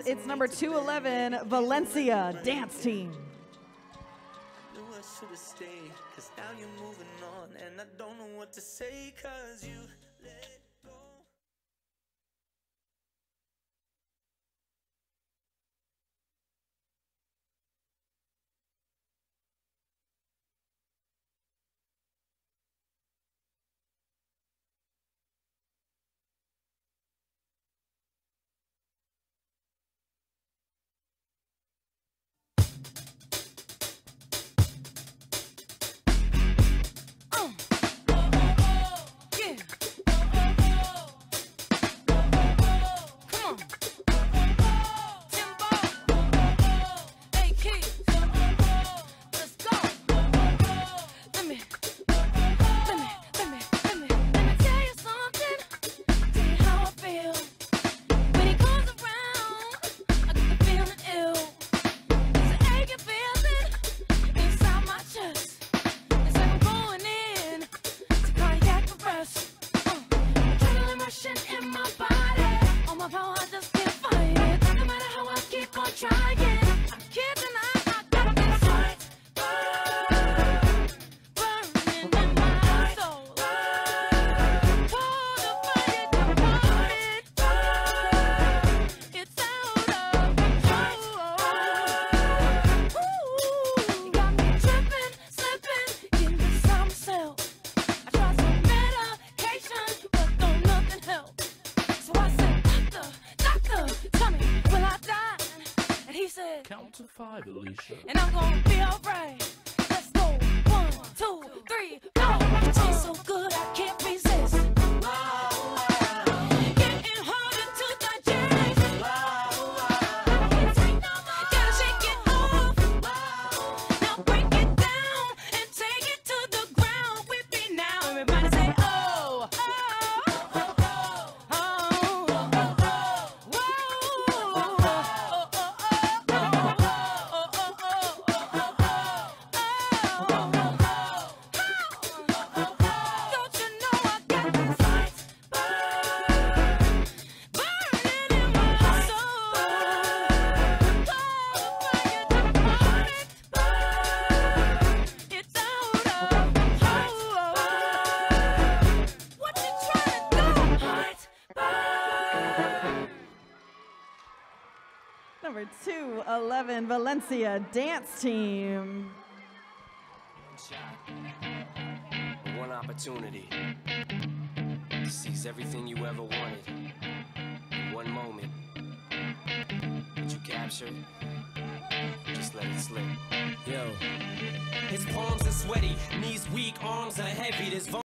It's number 211, Valencia Dance Team. Knew I should have stayed, 'cause now you're moving on, and I don't know what to say, 'cause you let go. In my body, on my phone, I just can't fight it. No matter how I keep on trying, I'm keeping I gotta be fight, burning in my soul. Pull the fire to burn it, it's out of control. You got me tripping, slipping, getting some self. I tried some medication, but don't nothing help. So I said, doctor, tell me, will I die? And he said, Count to 5, Alicia. and I'm gonna be alright. Let's go, 1, 2, 3, go. It tastes so good, I can't resist. Getting harder to digest. Can't take no more. Gotta shake it off. Now break it down and take it to the ground with me now. Everybody say, oh, oh, oh, oh, oh, don't you know I got this fight, burning in my soul. It's out of control. What you trying to do? Fight, Number 211, Valencia Dance Team. One shot, one opportunity to seize everything you ever wanted in one moment. But you capture it, just let it slip. Yo, his palms are sweaty, knees weak, arms are heavy. This